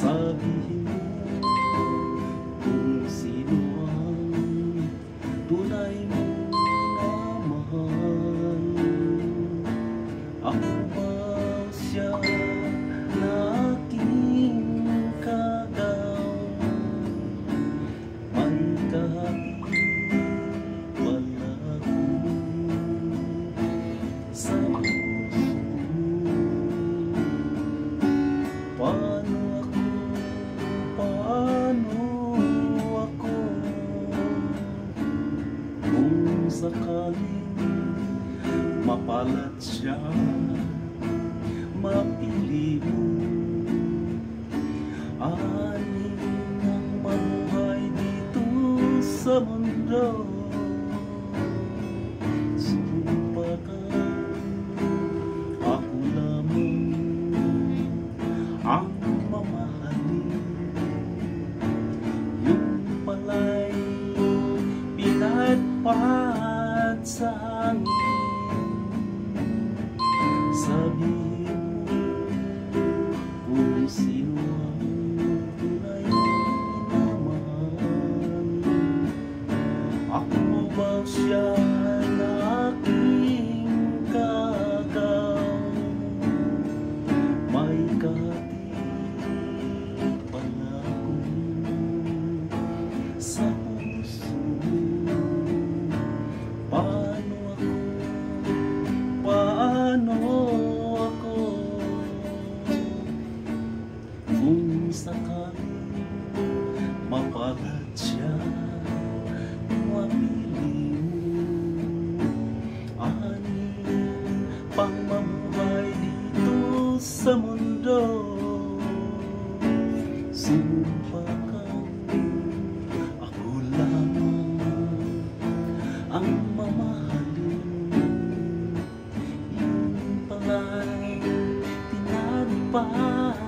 Sabihin mo kung sino ang tunay mong minamahal. Ako ba siya na aking kagaw? May kahati pala ako sa puso. Paano ako kung sakaling mapalad siya, mapili mo? Anin ang mabuhay dito sa mundo. Sumpa ka, ako lamang ang mamahalin. Yung pala'y pinagpahad sa hangin. Sabihin mo kung sino ang tunay minamahal. Ako ba siya na aking kagaw? May kahati pala ako sa puso. Paano ako kung sakaling mapalad siya, mapili mo? Anin pang mabuhay dito sa mundo? Sumpa ka, ako lamang ang mamahalin. Yung pala'y tinagpahad